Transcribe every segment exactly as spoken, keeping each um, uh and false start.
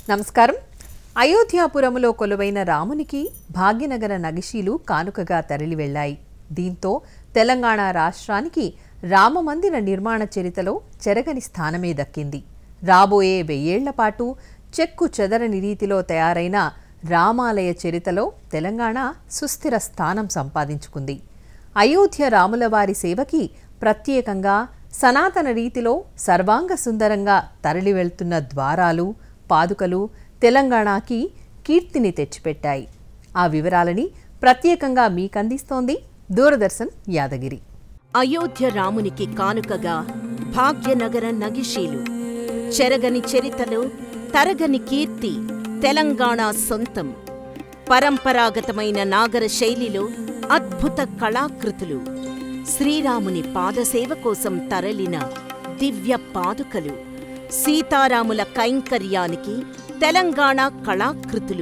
నమస్కారం. అయోధ్యాపురములో కొలువైన రామునికి భాగ్యనగర నగిషీలు కానుకగా తరలి వెళ్లాయి. దీంతో తెలంగాణ రాష్ట్రానికి రామమందిర నిర్మాణ చరిత్రలో చెరగని స్థానమే దక్కింది. రాబోయే వెయ్యేళ్ల పాటు చెక్కు చెదరని రీతిలో తయారైన రామాలయ చరిత్రలో తెలంగాణ సుస్థిర స్థానం సంపాదించుకుంది. అయోధ్య రాములవారి సేవకి ప్రత్యేకంగా సనాతన రీతిలో సర్వాంగ సుందరంగా తరలి వెళ్తున్న ద్వారాలు, పాదుకలు తెలంగాణకి కీర్తిని తెచ్చిపెట్టాయి. ఆ వివరాలని ప్రత్యేకంగా మీకందిస్తోంది దూరదర్శన్ యాదగిరి. అయోధ్య రామునికి కానుకగా భాగ్యనగర నగిషీలు. చెరగని చరితలో తరగని కీర్తి తెలంగాణ సొంతం. పరంపరాగతమైన నాగర శైలిలో అద్భుత కళాకృతులు. శ్రీరాముని పాదసేవ కోసం తరలిన దివ్య పాదుకలు. సీతారాముల కైంకర్యానికి తెలంగాణ కళాకృతులు.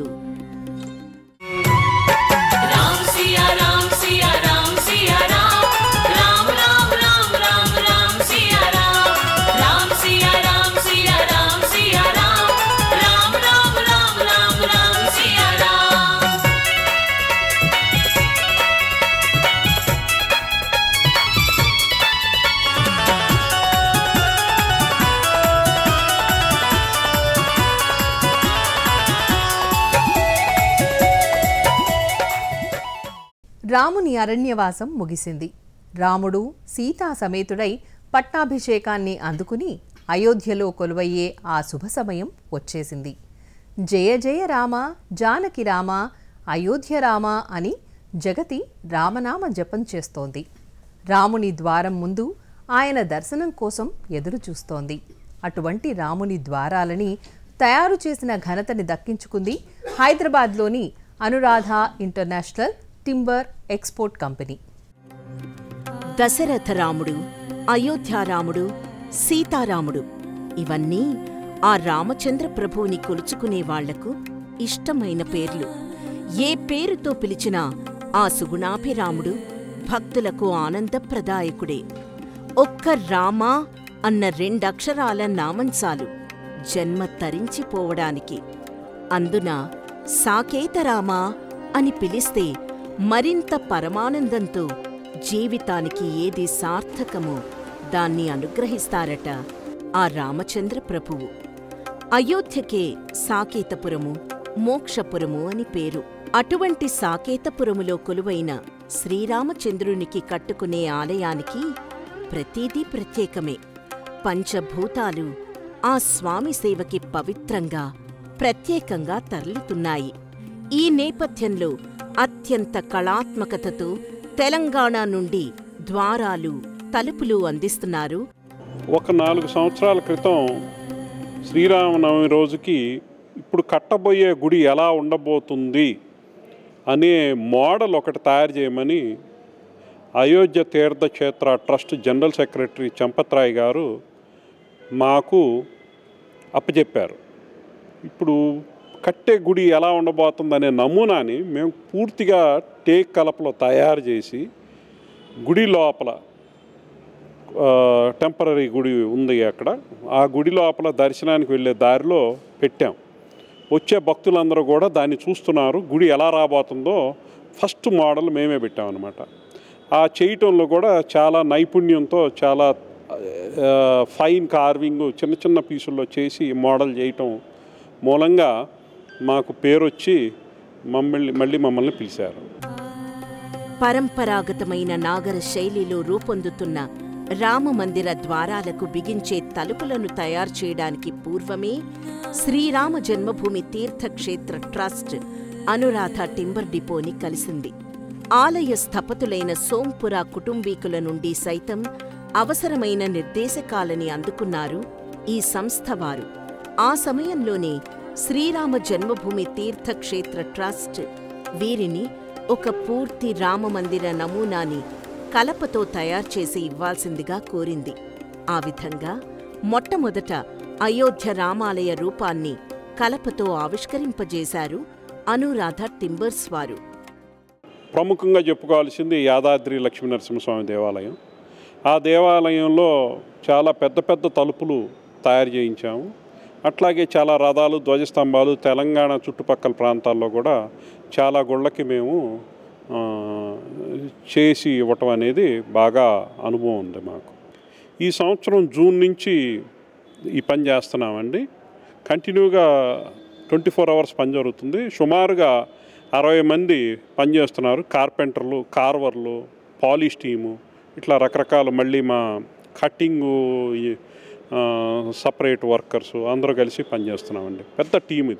రాముని అరణ్యవాసం ముగిసింది. రాముడు సీతా సమేతుడై పట్టాభిషేకాన్ని అందుకుని అయోధ్యలో కొలువయ్యే ఆ శుభ సమయం వచ్చేసింది. జయ జయ రామ జానకి రామ అయోధ్య రామ అని జగతి రామనామ జపం చేస్తోంది. రాముని ద్వారం ముందు ఆయన దర్శనం కోసం ఎదురు చూస్తోంది. అటువంటి రాముని ద్వారాలని తయారు చేసిన ఘనతని దక్కించుకుంది హైదరాబాద్లోని Anuradha international timber export company. Dasharatha రాముడు, అయోధ్యారాముడు, సీతారాముడు ఇవన్నీ ఆ రామచంద్ర ప్రభువుని కొలుచుకునే వాళ్లకు ఇష్టమైన పేర్లు. ఏ పేరుతో పిలిచినా ఆ సుగుణాభిరాముడు భక్తులకు ఆనందప్రదాయకుడే. ఒక్క రామా అన్న రెండక్షరాల నామంచాలు జన్మ తరించిపోవడానికి. అందున సాకేతరామా అని పిలిస్తే మరింత పరమానందంతో జీవితానికి ఏది సార్థకమో దాన్ని అనుగ్రహిస్తారట ఆ రామచంద్ర ప్రభువు. అయోధ్యకే సాకేతపురము, మోక్షపురము అని పేరు. అటువంటి సాకేతపురములో కొలువైన శ్రీరామచంద్రునికి కట్టుకునే ఆలయానికి ప్రతీదీ ప్రత్యేకమే. పంచభూతాలు ఆ స్వామి సేవకి పవిత్రంగా, ప్రత్యేకంగా తరలుతున్నాయి. ఈ నేపథ్యంలో అత్యంత కళాత్మకతతో తెలంగాణ నుండి ద్వారాలు, తలుపులు అందిస్తున్నారు. ఒక నాలుగు సంవత్సరాల క్రితం శ్రీరామనవమి రోజుకి ఇప్పుడు కట్టబోయే గుడి ఎలా ఉండబోతుంది అనే మోడల్ ఒకటి తయారు చేయమని Ayodhya Teertha Kshetra trust general secretary Champat Rai గారు మాకు అప్పచెప్పారు. ఇప్పుడు కట్టే గుడి ఎలా ఉండబోతుందనే నమూనాని మేము పూర్తిగా టేక్ కలపలో తయారు చేసి గుడి లోపల టెంపరీ గుడి ఉంది అక్కడ, ఆ గుడి లోపల దర్శనానికి వెళ్ళే దారిలో పెట్టాం. వచ్చే భక్తులందరూ కూడా దాన్ని చూస్తున్నారు. గుడి ఎలా రాబోతుందో ఫస్ట్ మోడల్ మేమే పెట్టామన్నమాట. ఆ చేయటంలో కూడా చాలా నైపుణ్యంతో, చాలా ఫైన్ కార్వింగ్ చిన్న చిన్న పీసుల్లో చేసి మోడల్ చేయటం మూలంగా మాకు పేరొచ్చి మమ్మల్ని మళ్ళీ మమ్మల్ని పిలిచారు. పరంపరాగతమైన నాగర శైలిలో రూపొందుతున్న రామమందిర ద్వారాలకు బిగించే తలుపులను తయారు చేయడానికి పూర్వమే శ్రీరామ జన్మభూమి తీర్థక్షేత్ర ట్రస్ట్ అనురాధ టింబర్ డిపోని కలిసింది. ఆలయ స్థపతులైన సోంపుర కుటుంబీకుల నుండి సైతం అవసరమైన నిర్దేశకాలని అందుకున్నారు ఈ సంస్థ వారు. ఆ సమయంలోనే శ్రీరామ జన్మభూమి తీర్థక్షేత్ర ట్రస్ట్ వీరిని ఒక పూర్తి రామమందిర నమూనాని కలపతో తయారు చేసి ఇవ్వాల్సిందిగా కోరింది. ఆ విధంగా మొట్టమొదట అయోధ్య రామాలయ రూపాన్ని కలపతో ఆవిష్కరింపజేశారు అనురాధ టింబర్స్ వారు. ప్రముఖంగా చెప్పుకోవాల్సింది యాదాద్రి లక్ష్మీనరసింహస్వామి దేవాలయం. ఆ దేవాలయంలో చాలా పెద్ద పెద్ద తలుపులు తయారు చేయించాము. అట్లాగే చాలా రథాలు, ధ్వజస్తంభాలు తెలంగాణ చుట్టుపక్కల ప్రాంతాల్లో కూడా చాలా గుళ్ళకి మేము చేసి ఇవ్వటం అనేది బాగా అనుభవం ఉంది మాకు. ఈ సంవత్సరం జూన్ నుంచి ఈ పని చేస్తున్నామండి. కంటిన్యూగా ట్వంటీ ఫోర్ అవర్స్ పని జరుగుతుంది. సుమారుగా అరవై మంది పనిచేస్తున్నారు. కార్పెంటర్లు, కార్వర్లు, పాలిష్ టీము, ఇట్లా రకరకాల మళ్ళీ మా కట్టింగు సపరేట్ వర్కర్స్ అందరూ కలిసి పనిచేస్తున్నామండి. పెద్ద టీం ఇది.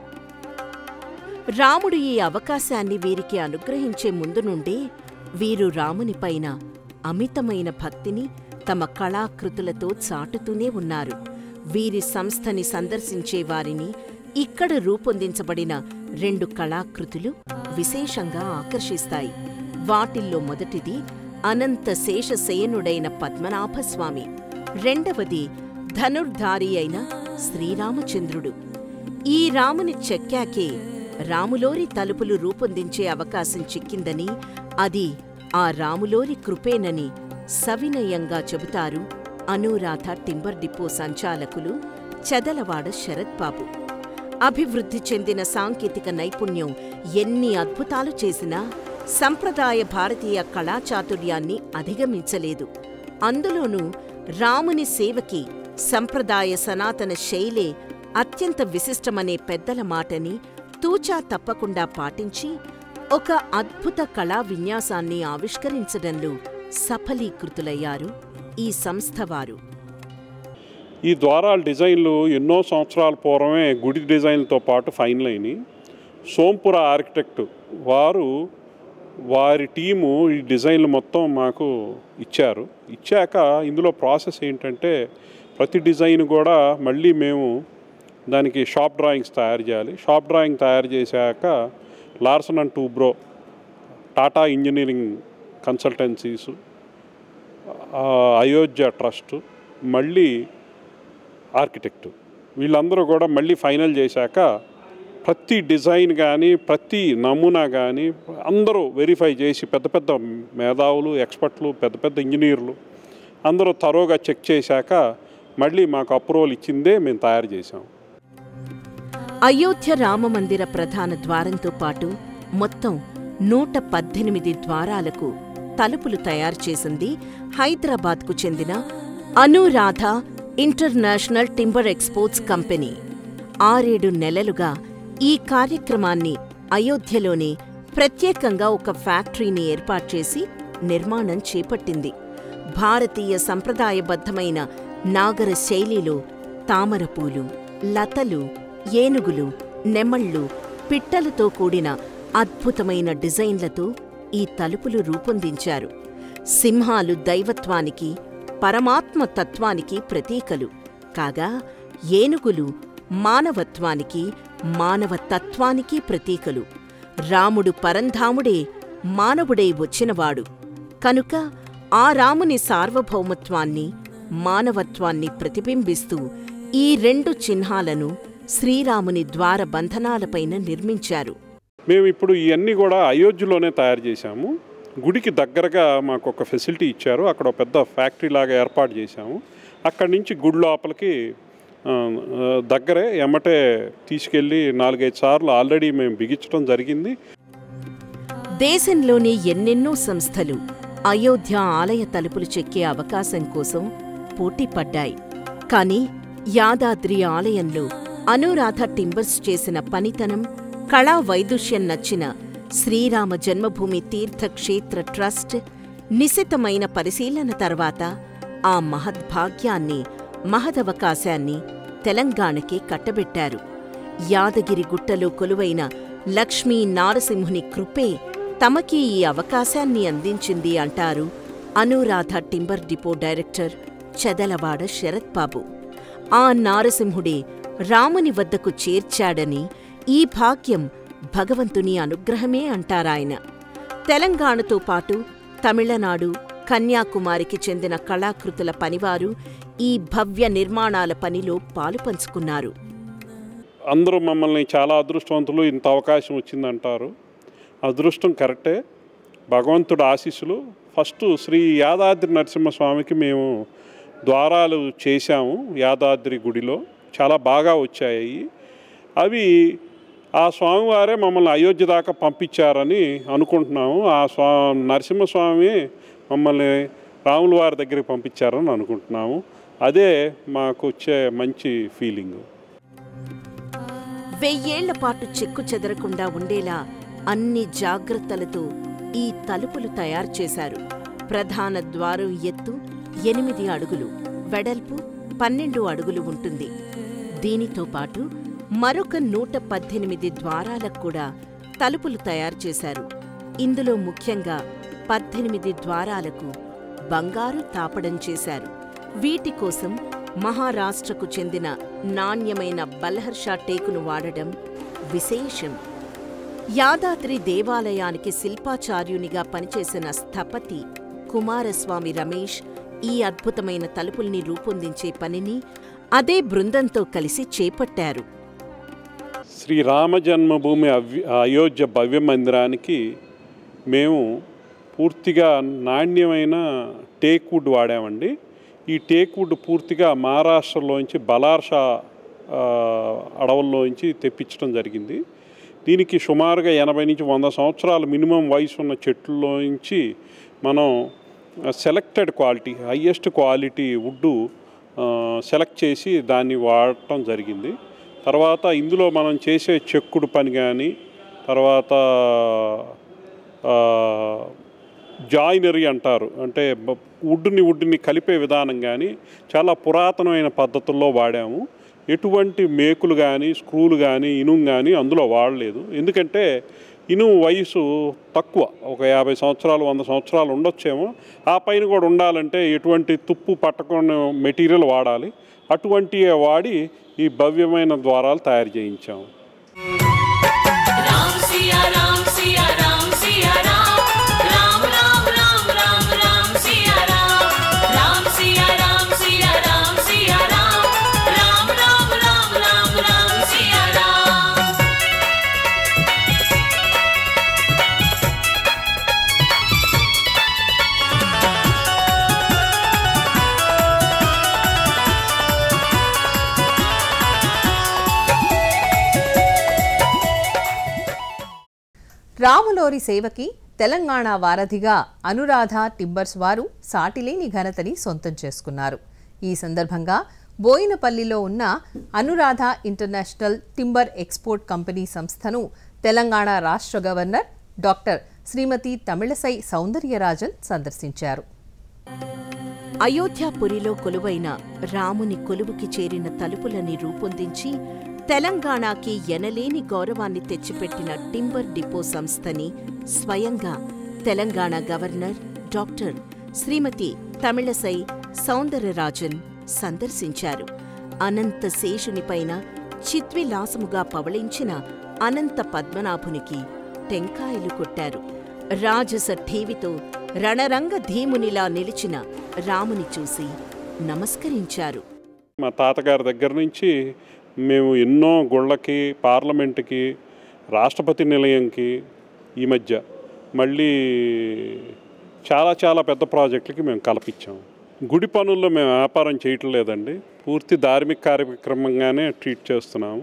రాముడు ఈ అవకాశాన్ని వీరికి అనుగ్రహించే ముందు నుండే వీరు రాముని పైన అమితమైన భక్తిని తమ కళాకృతులతో చాటుతూనే ఉన్నారు. వీరి సంస్థని సందర్శించే వారిని ఇక్కడ రూపొందించబడిన రెండు కళాకృతులు విశేషంగా ఆకర్షిస్తాయి. వాటిల్లో మొదటిది అనంత శేషశయనుడైన పద్మనాభస్వామి, రెండవది ధనుర్ధారి అయిన శ్రీరామచంద్రుడు. ఈ రాముని చెక్కాకే రాములోరి తలుపులు రూపొందించే అవకాశం చిక్కిందని, అది ఆ రాములోరి కృపేనని సవినయంగా చెబుతారు అనురాధ టింబర్ డిపో సంచాలకులు చెదలవాడ శరత్ బాబు. అభివృద్ధి చెందిన సాంకేతిక నైపుణ్యం ఎన్ని అద్భుతాలు చేసినా సంప్రదాయ భారతీయ కళాచాతుర్యాన్ని అధిగమించలేదు. అందులోనూ రాముని సేవకి సంప్రదాయ సనాతన శైలే అత్యంత విశిష్టమనే పెద్దల మాటని తూచా తప్పకుండా పాటించి ఒక అద్భుత కళా విన్యాసాన్ని ఆవిష్కరించడంలో సఫలీకృతులయ్యారు ఈ సంస్థ వారు. ఈ ద్వారాల డిజైన్లు ఎన్నో సంవత్సరాల పూర్వమే గుడి డిజైన్లతో పాటు ఫైనల్ అయినాయి. సోంపుర ఆర్కిటెక్ట్ వారు వారి టీము ఈ డిజైన్లు మొత్తం మాకు ఇచ్చారు. ఇచ్చాక ఇందులో ప్రాసెస్ ఏంటంటే ప్రతి డిజైన్ కూడా మళ్ళీ మేము దానికి షాప్ డ్రాయింగ్స్ తయారు చేయాలి. షాప్ డ్రాయింగ్ తయారు చేశాక Larsen and Toubro, Tata engineering consultancies, Ayodhya trust, మళ్ళీ ఆర్కిటెక్టు వీళ్ళందరూ కూడా మళ్ళీ ఫైనల్ చేశాక ప్రతి డిజైన్ కానీ ప్రతి నమూనా కానీ అందరూ వెరిఫై చేసి పెద్ద పెద్ద మేధావులు, ఎక్స్పర్ట్లు, పెద్ద పెద్ద ఇంజనీర్లు అందరూ తరోగా చెక్ చేశాక మళ్ళీ మాకు అప్రూవల్ ఇచ్చిందే మేము తయారు చేశాం. అయోధ్య రామమందిర ప్రధాన ద్వారంతో పాటు మొత్తం నూట పద్దెనిమిది ద్వారాలకు తలుపులు తయారు చేసింది హైదరాబాద్కు చెందిన Anuradha international timber exports company. ఆరేడు నెలలుగా ఈ కార్యక్రమాన్ని అయోధ్యలోనే ప్రత్యేకంగా ఒక ఫ్యాక్టరీని ఏర్పాటు చేసి నిర్మాణం చేపట్టింది. భారతీయ సంప్రదాయబద్ధమైన నాగర శైలిలో తామరపూలు, లతలు, ఏనుగులు, నెమళ్ళు, పిట్టలతో కూడిన అద్భుతమైన డిజైన్లతో ఈ తలుపులు రూపొందించారు. సింహాలు దైవత్వానికి, పరమాత్మ తత్వానికి ప్రతీకలు కాగా, ఏనుగులు మానవత్వానికి, మానవ తత్వానికి ప్రతీకలు. రాముడు పరంధాముడే మానవుడై వచ్చినవాడు కనుక ఆ రాముని సార్వభౌమత్వాన్ని, మానవత్వాన్ని ప్రతిబింబిస్తూ ఈ రెండు చిహ్నాలను శ్రీరాముని ద్వార బంధనాలపైన నిర్మించారు. మేము ఇప్పుడు ఇవన్నీ కూడా అయోధ్యలోనే తయారు చేశాము. గుడికి దగ్గరగా మాకు ఒక ఫెసిలిటీ ఇచ్చారు. అక్కడ ఒక పెద్ద ఫ్యాక్టరీ లాగా ఏర్పాటు చేశాము. అక్కడి నుంచి గుడి లోపలికి దగ్గరే ఎమ్మటే తీసుకెళ్ళి నాలుగైదు సార్లు ఆల్రెడీ మేము బిగించడం జరిగింది. దేశంలోని ఎన్నెన్నో సంస్థలు అయోధ్య ఆలయ తలుపులు చెక్కే అవకాశం కోసం పోటీపడ్డాయి. కాని యాదాద్రి ఆలయంలో అనురాధ టింబర్స్ చేసిన పనితనం, కళా వైదుష్యం నచ్చిన శ్రీరామ జన్మభూమి తీర్థక్షేత్ర ట్రస్ట్ నిశితమైన పరిశీలన తర్వాత ఆ మహద్భాగ్యాన్ని, మహదవకాశాన్ని తెలంగాణకే కట్టబెట్టారు. యాదగిరి గుట్టలో కొలువైన లక్ష్మీ నారసింహుని కృపే తమకి ఈ అవకాశాన్ని అందించింది అంటారు Anuradha timber depot director Chedalavada Sarath Babu. ఆ నారసింహుడే రాముని వద్దకు చేర్చాడని, ఈ భాగ్యం భగవంతుని అనుగ్రహమే అంటారాయన. తెలంగాణతో పాటు తమిళనాడు, కన్యాకుమారికి చెందిన కళాకృతుల పనివారు ఈ భవ్య నిర్మాణాల పనిలో పాలుపంచుకున్నారు. అందరూ మమ్మల్ని చాలా అదృష్టవంతులు, ఇంత అవకాశం వచ్చిందంటారు. అదృష్టం కరెక్టే, భగవంతుడు ఆశీస్సులు. ఫస్ట్ శ్రీ యాదాద్రి నరసింహస్వామికి మేము ద్వారాలు చేశాము యాదాద్రి గుడిలో. చాలా బాగా వచ్చాయి. అవి ఆ స్వామివారే మమ్మల్ని అయోధ్య దాకా పంపించారని అనుకుంటున్నాము. ఆ స్వా నరసింహస్వామి మమ్మల్ని రాముల వారి దగ్గరికి పంపించారని అనుకుంటున్నాము. అదే మాకు వచ్చే మంచి ఫీలింగు. వెయ్యేళ్ల పాటు చెక్కు చెదరకుండా ఉండేలా అన్ని జాగ్రత్తలతో ఈ తలుపులు తయారు చేశారు. ప్రధాన ద్వారం ఎత్తు ఎనిమిది అడుగులు, వెడల్పు పన్నెండు అడుగులు ఉంటుంది. దీనితో పాటు మరొక నూట పద్దెనిమిది ద్వారాలకు కూడా తలుపులు తయారు చేశారు. ఇందులో ముఖ్యంగా పద్దెనిమిది ద్వారాలకు బంగారు తాపడం చేశారు. వీటి కోసం మహారాష్ట్రకు చెందిన నాణ్యమైన బల్హర్షా టేకును వాడడం విశేషం. యాదాద్రి దేవాలయానికి శిల్పాచార్యునిగా పనిచేసిన స్థపతి కుమారస్వామి రమేష్ ఈ అద్భుతమైన తలుపుల్ని రూపొందించే పనిని అదే బృందంతో కలిసి చేపట్టారు. శ్రీరామ జన్మభూమి అవ్య అయోధ్య భవ్య మందిరానికి మేము పూర్తిగా నాణ్యమైన టేక్ వుడ్ వాడామండి. ఈ టేక్ వుడ్ పూర్తిగా మహారాష్ట్రలోంచి బలార్షా అడవుల్లోంచి తెప్పించడం జరిగింది. దీనికి సుమారుగా ఎనభై నుంచి వంద సంవత్సరాలు మినిమం వయసు ఉన్న చెట్లలోంచి మనం selected quality highest quality wood select చేసి దాన్ని వాడటం జరిగింది. తర్వాత ఇందులో మనం చేసే చెక్కుడు పని కానీ, తర్వాత జాయినరీ అంటారు, అంటే వుడ్ని వుడ్ని కలిపే విధానం కానీ చాలా పురాతనమైన పద్ధతుల్లో వాడాము. ఎటువంటి మేకులు కానీ స్క్రూలు కానీ ఇనుము కానీ అందులో వాడలేదు. ఎందుకంటే ఇనుము వయసు తక్కువ, ఒక యాభై సంవత్సరాలు వంద సంవత్సరాలు ఉండొచ్చేమో. ఆ పైన కూడా ఉండాలంటే ఎటువంటి తుప్పు పట్టకుండా మెటీరియల్ వాడాలి. అటువంటి వాడి ఈ భవ్యమైన ద్వారాలు తయారు చేయించాము. రాములోరి సేవకి తెలంగాణ వారధిగా అనురాధ టింబర్స్ వారు సాటిలేని ఘనతని సొంతం చేసుకున్నారు. ఈ సందర్భంగా బోయినపల్లిలో ఉన్న Anuradha international timber export company సంస్థను తెలంగాణ రాష్ట్ర గవర్నర్ డాక్టర్ శ్రీమతి తమిళసై సౌందర్యరాజన్ సందర్శించారు. అయోధ్యాపురిలో కొలువైన రాముని కొలువుకి చేరిన తలుపులని రూపొందించి తెలంగాణకి ఎనలేని గౌరవాన్ని తెచ్చిపెట్టిన టింబర్ డిపో సంస్థని స్వయంగా తెలంగాణ గవర్నర్ డాక్టర్ శ్రీమతి తమిళసై సౌందరరాజన్ సందర్శించారు. అనంత శేషునిపైన చిద్విలాసముగా పవళించిన అనంత పద్మనాభునికి టెంకాయలు కొట్టారు. రాజస ఠీవితో రణరంగ ధీమునిలా నిలిచిన రాముని చూసి నమస్కరించారు. మా తాతగారి దగ్గర నుంచి మేము ఎన్నో గుళ్ళకి, పార్లమెంటుకి, రాష్ట్రపతి నిలయంకి, ఈ మధ్య మళ్ళీ చాలా చాలా పెద్ద ప్రాజెక్టులకి మేము కల్పించాము. గుడి పనుల్లో మేము వ్యాపారం చేయటం లేదండి, పూర్తి ధార్మిక కార్యక్రమంగానే ట్రీట్ చేస్తున్నాము.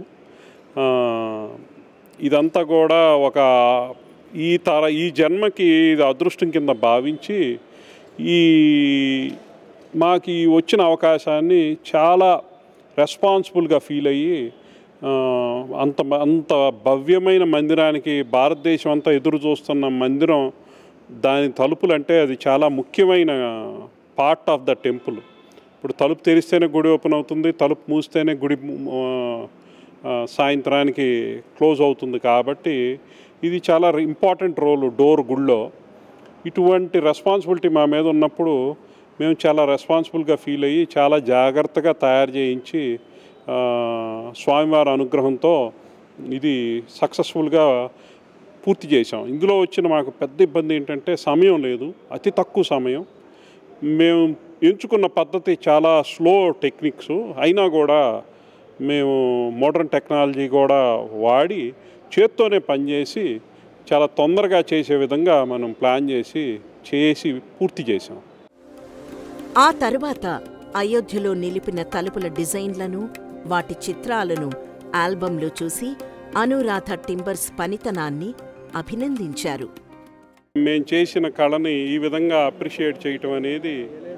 ఇదంతా కూడా ఒక ఈ తర ఈ జన్మకి ఇది అదృష్టం కింద భావించి ఈ మాకు ఈ వచ్చిన అవకాశాన్ని చాలా రెస్పాన్సిబుల్గా ఫీల్ అయ్యి అంత అంత భవ్యమైన మందిరానికి భారతదేశం అంతా ఎదురు చూస్తున్న మందిరం, దాని తలుపులు అంటే అది చాలా ముఖ్యమైన పార్ట్ ఆఫ్ ద టెంపుల్. ఇప్పుడు తలుపు తెరిస్తేనే గుడి ఓపెన్ అవుతుంది, తలుపు మూస్తేనే గుడి సాయంత్రానికి క్లోజ్ అవుతుంది. కాబట్టి ఇది చాలా ఇంపార్టెంట్ రోల్ డోర్ గుళ్ళో. ఇటువంటి రెస్పాన్సిబిలిటీ మా మీద ఉన్నప్పుడు మేము చాలా రెస్పాన్సిబుల్గా ఫీల్ అయ్యి చాలా జాగ్రత్తగా తయారు చేయించి స్వామివారి అనుగ్రహంతో ఇది సక్సెస్ఫుల్గా పూర్తి చేసాం. ఇందులో వచ్చిన మాకు పెద్ద ఇబ్బంది ఏంటంటే సమయం లేదు, అతి తక్కువ సమయం. మేము ఎంచుకున్న పద్ధతి చాలా స్లో టెక్నిక్స్ అయినా కూడా మేము మోడర్న్ టెక్నాలజీ కూడా వాడి చేత్తోనే పనిచేసి చాలా తొందరగా చేసే విధంగా మనం ప్లాన్ చేసి చేసి పూర్తి చేసాం. ఆ తరువాత అయోధ్యలో నిలిపిన తలుపుల డిజైన్లను, వాటి చిత్రాలను ఆల్బంలో చూసి అనురాధ టింబర్స్ పనితనాన్ని అభినందించారు. మేము చేసిన కళని ఈ విధంగా అప్రిషియేట్ చేయటం అనేది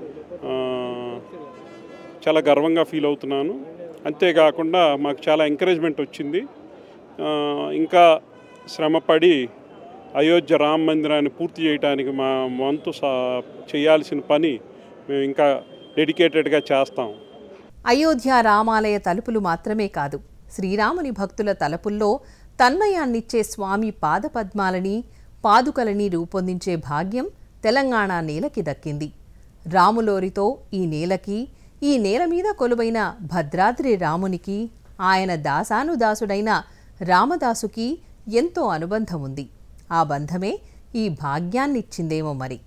చాలా గర్వంగా ఫీల్ అవుతున్నాను. అంతేకాకుండా మాకు చాలా ఎంకరేజ్మెంట్ వచ్చింది. ఇంకా శ్రమపడి అయోధ్య రామ మందిరాన్ని పూర్తి చేయడానికి మా వంతు చేయాల్సిన పని మేము ఇంకా డెడికేటెడ్గా చేస్తాం. అయోధ్య రామాలయ తలుపులు మాత్రమే కాదు, శ్రీరాముని భక్తుల తలుపుల్లో తన్మయాన్నిచ్చే స్వామి పాదపద్మాలని, పాదుకలని రూపొందించే భాగ్యం తెలంగాణ నేలకి దక్కింది. రాములోరితో ఈ నేలకి, ఈ నేల మీద కొలువైన భద్రాద్రి రామునికి, ఆయన దాసానుదాసుడైన రామదాసుకి ఎంతో అనుబంధం ఉంది. ఆ బంధమే ఈ భాగ్యాన్నిచ్చిందేమో మరి.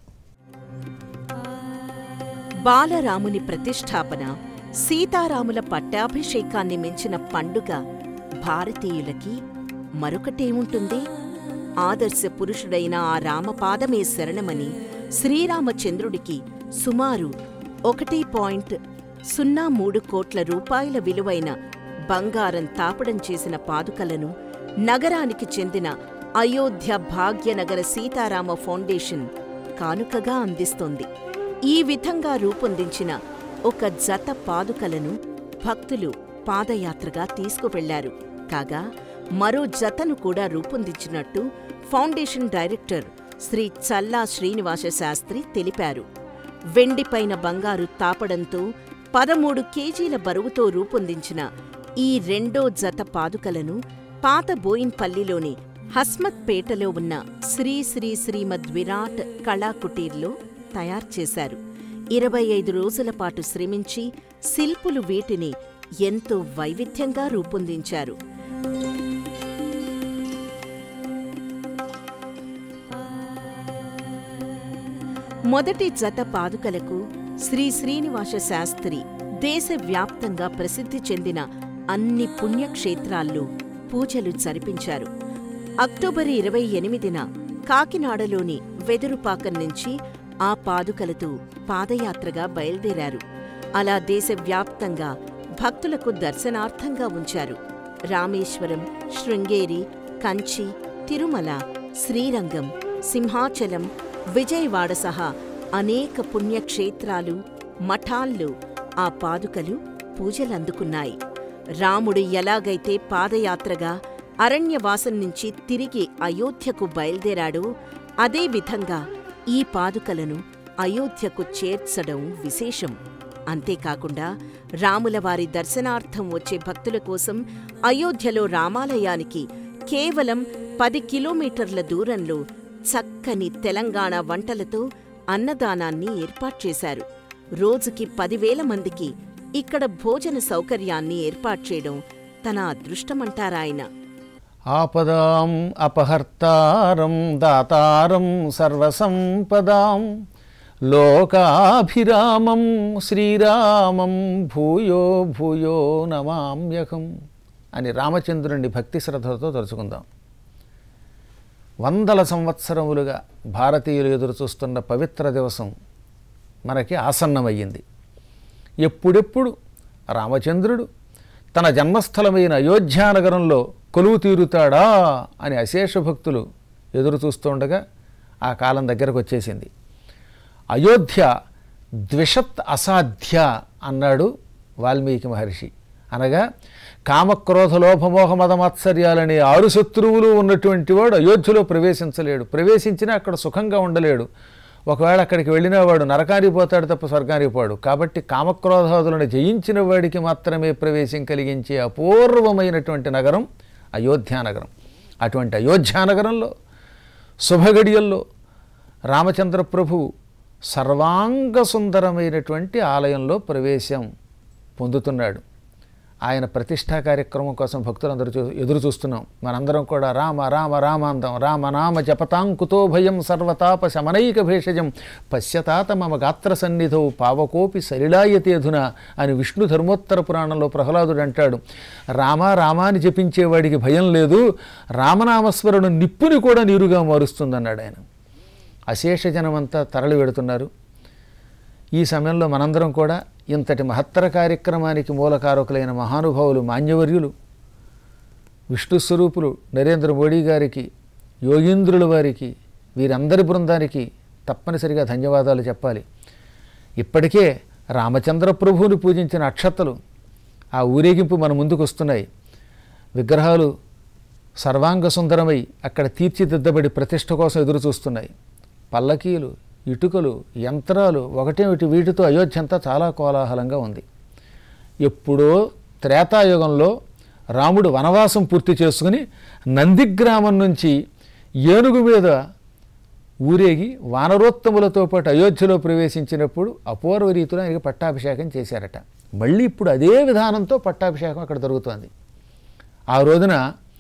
బాలరాముని ప్రతిష్టాపన, సీతారాముల పట్టాభిషేకాన్ని మించిన పండుగ భారతీయులకి మరొకటేముంటుంది? ఆదర్శ పురుషుడైన ఆ రామపాదమే శరణమని శ్రీరామచంద్రుడికి సుమారు ఒకటి పాయింట్ సున్నా మూడు కోట్ల రూపాయల విలువైన బంగారం తాపడం చేసిన పాదుకలను నగరానికి చెందిన అయోధ్య భాగ్యనగర సీతారామ ఫౌండేషన్ కానుకగా అందిస్తోంది. ఈ విధంగా రూపొందించిన ఒక జత పాదుకలను భక్తులు పాదయాత్రగా తీసుకువెళ్లారు. కాగా మరో జతను కూడా రూపొందించినట్టు ఫౌండేషన్ డైరెక్టర్ శ్రీ చల్లా శ్రీనివాస శాస్త్రి తెలిపారు. వెండిపైన బంగారు తాపడంతో పదమూడు కేజీల బరువుతో రూపొందించిన ఈ రెండో జత పాదుకలను పాత బోయిన్పల్లిలోని హస్మత్పేటలో ఉన్న శ్రీ శ్రీ శ్రీమద్ విరాట్ కళాకుటీర్లో తయారు చేశారు. ఇరవై ఐదు రోజుల పాటు శ్రమించి శిల్పులు వీటిని ఎంతో వైవిధ్యంగా రూపొందించారు. మొదటి జత పాదుకలకు శ్రీ శ్రీనివాస శాస్త్రి దేశవ్యాప్తంగా ప్రసిద్ధి చెందిన అన్ని పుణ్యక్షేత్రాల్లో పూజలు జరిపించారు. అక్టోబర్ ఇరవై ఎనిమిదిన కాకినాడలోని వెదురుపాకం నుంచి ఆ పాదుకలతో పాదయాత్రగా బయల్దేరారు. అలా దేశవ్యాప్తంగా భక్తులకు దర్శనార్థంగా ఉంచారు. రామేశ్వరం, శృంగేరి, కంచి, తిరుమల, శ్రీరంగం, సింహాచలం, విజయవాడ సహా అనేక పుణ్యక్షేత్రాలు, మఠాల్లో ఆ పాదుకలు పూజలందుకున్నాయి. రాముడు ఎలాగైతే పాదయాత్రగా అరణ్యవాసం నుంచి తిరిగి అయోధ్యకు బయల్దేరాడో అదేవిధంగా ఈ పాదుకలను అయోధ్యకు చేర్చడం విశేషం. అంతేకాకుండా రాములవారి దర్శనార్థం వచ్చే భక్తుల కోసం అయోధ్యలో రామాలయానికి కేవలం పది కిలోమీటర్ల దూరంలో చక్కని తెలంగాణ వంటలతో అన్నదానాన్ని ఏర్పాటు చేశారు. రోజుకి పదివేల మందికి ఇక్కడ భోజన సౌకర్యాన్ని ఏర్పాటు చేయడం తన అదృష్టమంటారాయన. ఆపదాం అపహర్తారం దాతారం సర్వసంపదాం లోకాభిరామం శ్రీరామం భూయో భూయో నమామ్యహం అని రామచంద్రుని భక్తి శ్రద్ధలతో తలుచుకుందాం. వందల సంవత్సరములుగా భారతీయులు ఎదురుచూస్తున్న పవిత్ర దివసం మనకి ఆసన్నమయ్యింది. ఎప్పుడెప్పుడు రామచంద్రుడు తన జన్మస్థలమైన అయోధ్యానగరంలో కొలువు తీరుతాడా అని అశేష భక్తులు ఎదురుచూస్తుండగా ఆ కాలం దగ్గరకు వచ్చేసింది. అయోధ్య ద్విషత్ అసాధ్య అన్నాడు వాల్మీకి మహర్షి. అనగా కామక్రోధ లోభమోహ మదమాత్సర్యాలనే ఆరు శత్రువులు ఉన్నటువంటి వాడు అయోధ్యలో ప్రవేశించలేడు. ప్రవేశించినా అక్కడ సుఖంగా ఉండలేడు. ఒకవేళ అక్కడికి వెళ్ళిన వాడు నరకానికి పోతాడు తప్ప స్వర్గానికి పోడు. కాబట్టి కామక్రోధాదులను జయించిన వాడికి మాత్రమే ప్రవేశం కలిగించే అపూర్వమైనటువంటి నగరం అయోధ్యానగరం. అటువంటి అయోధ్యానగరంలో శుభగడియల్లో రామచంద్ర ప్రభు సర్వాంగ సుందరమైనటువంటి ఆలయంలో ప్రవేశం పొందుతున్నాడు. ఆయన ప్రతిష్టా కార్యక్రమం కోసం భక్తులందరూ చూ ఎదురు చూస్తున్నాం. మనందరం కూడా రామ రామ రామాందం రామనామ జపతాంకుతో భయం సర్వతాప శమనైక భేషజం పశ్యతాత మమ గాత్ర సన్నిధౌ పావకోపి సలిలాయతేధున అని విష్ణు ధర్మోత్తర పురాణంలో ప్రహ్లాదుడు అంటాడు. రామ రామాని జపించేవాడికి భయం లేదు, రామనామస్మరణ నిప్పుని కూడా నీరుగా మారుస్తుందన్నాడు ఆయన. అశేష జనమంతా తరలి వెడుతున్నారు. ఈ సమయంలో మనందరం కూడా ఇంతటి మహత్తర కార్యక్రమానికి మూలకారకులైన మహానుభావులు మాన్యవర్యులు విష్ణు స్వరూపులు నరేంద్ర మోడీ గారికి, యోగీంద్రుల వారికి, వీరందరి బృందానికి తప్పనిసరిగా ధన్యవాదాలు చెప్పాలి. ఇప్పటికే రామచంద్ర ప్రభువుని పూజించిన అక్షతలు ఆ ఊరేగింపు మన ముందుకు వస్తున్నాయి. విగ్రహాలు సర్వాంగ సుందరమై అక్కడ తీర్చిదిద్దబడి ప్రతిష్ఠ కోసం ఎదురు చూస్తున్నాయి. పల్లకీలు, ఇటుకలు, యంత్రాలు ఒకటేమిటి, వీటితో అయోధ్య అంతా చాలా కోలాహలంగా ఉంది. ఎప్పుడో త్రేతాయుగంలో రాముడు వనవాసం పూర్తి చేసుకుని నందిగ్రామం నుంచి ఏనుగు మీద ఊరేగి వానరోత్తములతో పాటు అయోధ్యలో ప్రవేశించినప్పుడు అపూర్వ రీతిలో ఆయనకి పట్టాభిషేకం చేశారట. మళ్ళీ ఇప్పుడు అదే విధానంతో పట్టాభిషేకం అక్కడ జరుగుతోంది. ఆ రోజున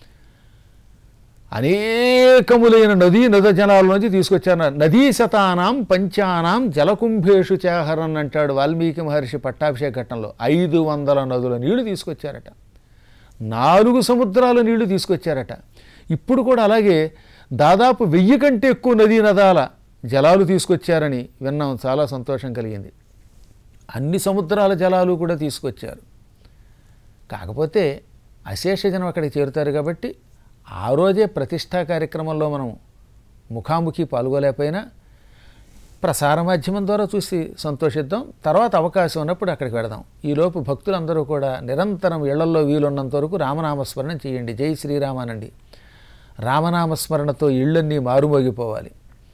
అనేకములైన నదీ నద జలాల నుంచి తీసుకొచ్చారు. నదీ శతానాం పంచానాం జలకుంభేషు చాహరన్ అంటాడు వాల్మీకి మహర్షి పట్టాభిషేక ఘట్టంలో. ఐదు వందల నదుల నీళ్లు తీసుకొచ్చారట, నాలుగు సముద్రాల నీళ్లు తీసుకొచ్చారట. ఇప్పుడు కూడా అలాగే దాదాపు వెయ్యి కంటే ఎక్కువ నదీ నదాల జలాలు తీసుకొచ్చారని విన్నాం. చాలా సంతోషం కలిగింది. అన్ని సముద్రాల జలాలు కూడా తీసుకొచ్చారు. కాకపోతే అశేషజనం అక్కడికి చేరుతారు కాబట్టి ఆ రోజే ప్రతిష్టా కార్యక్రమంలో మనం ముఖాముఖి పాల్గొలేకపోయినా ప్రసార మాధ్యమం ద్వారా చూసి సంతోషిద్దాం. తర్వాత అవకాశం ఉన్నప్పుడు అక్కడికి వెళదాం. ఈలోపు భక్తులందరూ కూడా నిరంతరం ఇళ్లల్లో వీలున్నంత వరకు రామనామస్మరణ చేయండి. జై శ్రీరామానండి. రామనామస్మరణతో ఇళ్ళన్నీ మారుమోగిపోవాలి.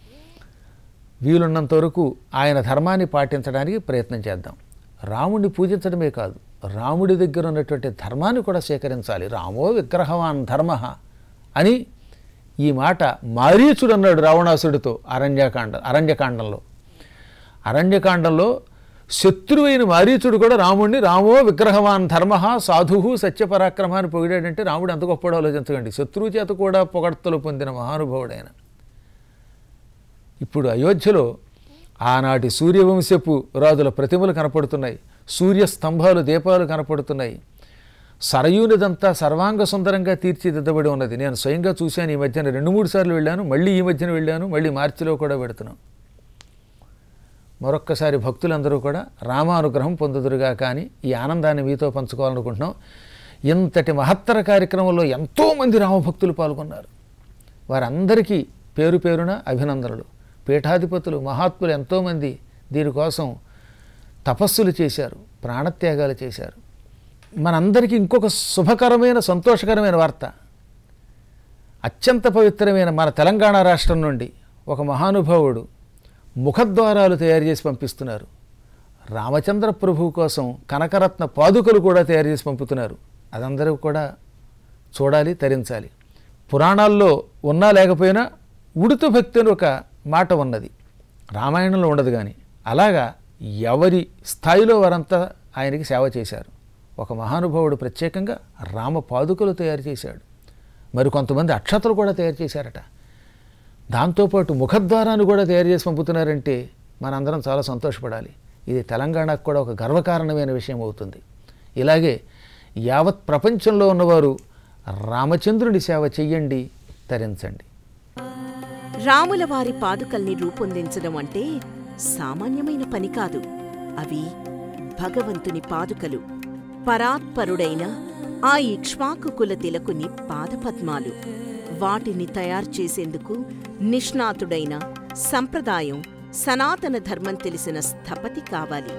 వీలున్నంత వరకు ఆయన ధర్మాన్ని పాటించడానికి ప్రయత్నం చేద్దాం. రాముడిని పూజించడమే కాదు, రాముడి దగ్గర ఉన్నటువంటి ధర్మాన్ని కూడా స్వీకరించాలి. రామో విగ్రహవాన్ ధర్మ అని ఈ మాట మారీచుడు అన్నాడు రావణాసుడితో అరణ్యకాండ అరణ్యకాండంలో. అరణ్యకాండంలో శత్రువైన మారీచుడు కూడా రాముడిని రామో విగ్రహవాన్ ధర్మ సాధు సత్యపరాక్రమ అని పొగిడాడంటే రాముడు ఎంత గొప్పడో ఆలోచించకండి. శత్రువు చేత కూడా పొగడ్తలు పొందిన మహానుభావుడైన. ఇప్పుడు అయోధ్యలో ఆనాటి సూర్యవంశపు రాజుల ప్రతిమలు కనపడుతున్నాయి. సూర్య స్తంభాలు, దీపాలు కనపడుతున్నాయి. సరయూనిదంతా సర్వాంగ సుందరంగా తీర్చిదిద్దబడి ఉన్నది. నేను స్వయంగా చూశాను. ఈ మధ్యన రెండు మూడు సార్లు వెళ్ళాను, మళ్ళీ ఈ మధ్యన వెళ్ళాను, మళ్ళీ మార్చిలో కూడా పెడుతున్నాం. మరొక్కసారి భక్తులందరూ కూడా రామానుగ్రహం పొందుదురుగా కానీ ఈ ఆనందాన్ని మీతో పంచుకోవాలనుకుంటున్నాం. ఇంతటి మహత్తర కార్యక్రమంలో ఎంతోమంది రామభక్తులు పాల్గొన్నారు. వారందరికీ పేరు పేరున అభినందనలు. పీఠాధిపతులు, మహాత్ములు ఎంతోమంది దీనికోసం తపస్సులు చేశారు, ప్రాణత్యాగాలు చేశారు. మనందరికీ ఇంకొక శుభకరమైన సంతోషకరమైన వార్త. అత్యంత పవిత్రమైన మన తెలంగాణ రాష్ట్రం నుండి ఒక మహానుభావుడు ముఖద్వారాలు తయారు చేసి పంపిస్తున్నారు. రామచంద్ర ప్రభువు కోసం కనకరత్న పాదుకలు కూడా తయారు చేసి పంపుతున్నారు. అదందరూ కూడా చూడాలి, తరించాలి. పురాణాల్లో ఉన్నా లేకపోయినా ఉడుతు భక్తి అని ఒక మాట ఉన్నది, రామాయణంలో ఉండదు. కానీ అలాగా ఎవరి స్థాయిలో వారంతా ఆయనకి సేవ చేశారు. ఒక మహానుభావుడు ప్రత్యేకంగా రామ పాదుకలు తయారు చేశాడు. మరి కొంతమంది అక్షతలు కూడా తయారు చేశారట. దాంతోపాటు ముఖద్వారాన్ని కూడా తయారు చేసి పంపుతున్నారంటే మనందరం చాలా సంతోషపడాలి. ఇది తెలంగాణకు కూడా ఒక గర్వకారణమైన విషయం అవుతుంది. ఇలాగే యావత్ ప్రపంచంలో ఉన్నవారు రామచంద్రుని సేవ చెయ్యండి, తరించండి. రాముల వారి పాదుకల్ని రూపొందించడం అంటే సామాన్యమైన పని కాదు. అవి భగవంతుని పాదుకలు. పరాత్పరుడైన ఆ ఇక్ష్వాకు కుల తిలకుని పాదపద్మాలు. వాటిని తయారు చేసేందుకు నిష్ణాతుడైన సంప్రదాయం, సనాతన ధర్మం తెలిసిన స్థపతి కావాలి.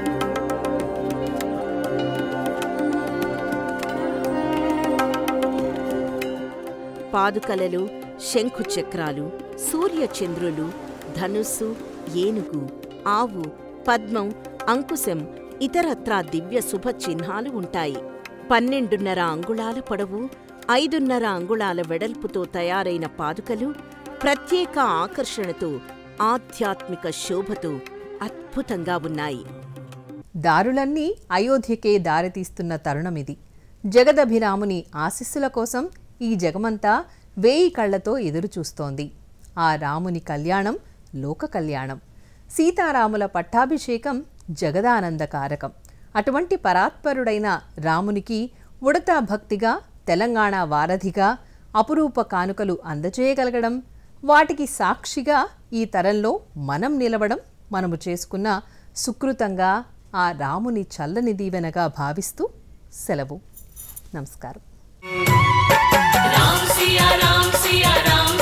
పాదుకలలో శంఖు చక్రాలు, సూర్యచంద్రులు, ధనుస్సు, ఏనుగు, ఆవు, పద్మం, అంకుశం, ఇతరత్రా దివ్య శుభ చిహ్నాలు ఉంటాయి. పన్నెండున్నర అంగుళాల పొడవు, ఐదున్నర అంగుళాల వెడల్పుతో తయారైన పాదుకలు ప్రత్యేక ఆకర్షణతో, ఆధ్యాత్మిక శోభతో అద్భుతంగా ఉన్నాయి. దారులన్నీ అయోధ్యకే దారితీస్తున్న తరుణమిది. జగదభిరాముని ఆశీస్సుల కోసం ఈ జగమంతా వేయి కళ్లతో ఎదురుచూస్తోంది. ఆ రాముని కళ్యాణం లోక కళ్యాణం. సీతారాముల పట్టాభిషేకం జగదానందకారకం. అటువంటి పరాత్పరుడైన రామునికి ఉడతా భక్తిగా, తెలంగాణ వారధిగా అపురూప కానుకలు అందజేయగలగడం, వాటికి సాక్షిగా ఈ తరంలో మనం నిలవడం మనము చేసుకున్న సుకృతంగా ఆ రాముని చల్లని దీవెనగా భావిస్తూ సెలవు. నమస్కారం. రామ్ సియా రామ్ సియా రామ్